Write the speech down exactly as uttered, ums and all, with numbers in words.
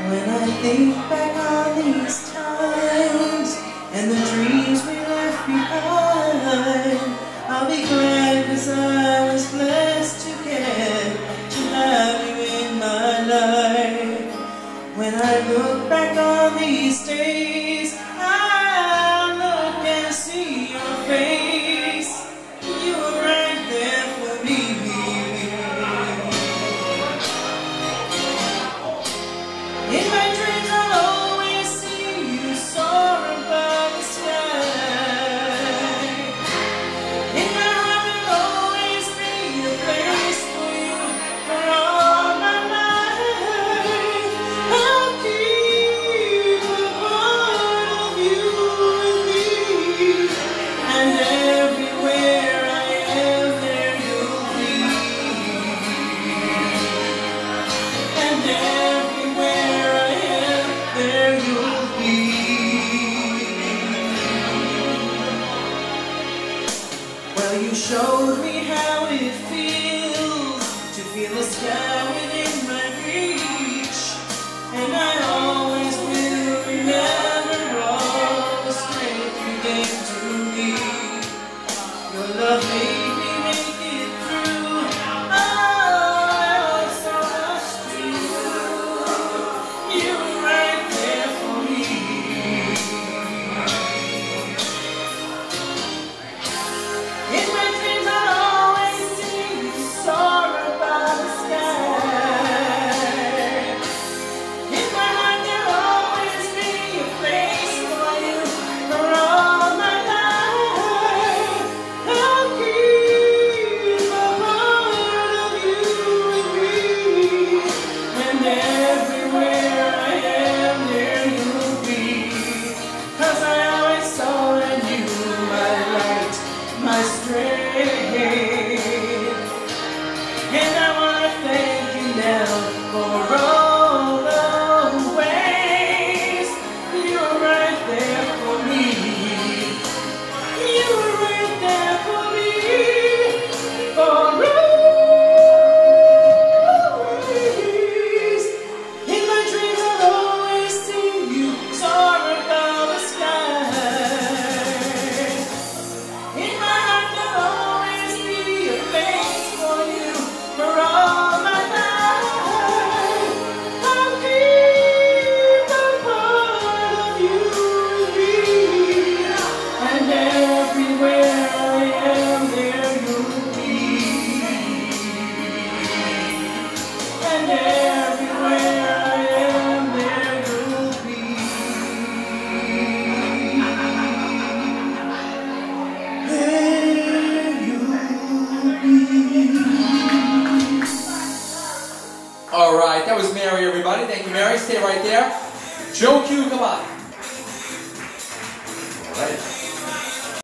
When I think back on these times and the dreams we left behind, I'll be glad 'cause I was blessed to get to have you in my life. When I look back on these days, I look and see your face. You were right there for me. In my dreams I'll always see you soar above the sky. In my heart there'll always be a place for you for all my life. I'll keep a part of you with me, and everywhere I am there you'll be, and everywhere I am there you'll be. Well, you showed me how it feels to feel the sky within my reach, and I always will remember all the strength you gave to me. Your love made me make it through. Oh, I owe so much to you. You were right there for me. In my dreams I'll always see you soar above the sky. In my heart there'll always be a place for you for all my life. I'll keep a part of you with me, and everywhere I am there you'll be. 'Cause I always saw in you my light, my strength. And I want to thank you now for all the ways you were right there for me. You were right there for me, for always. In my dreams I'll always see you soar above the sky. In my heart there'll always be a place for you for all my life. I'll keep a part of you with me, and everywhere I am there you'll be, and everywhere I am there you'll be. There you'll be. All right, that was Mary, everybody. Thank you, Mary. Stay right there. Joe Q, come on. All right.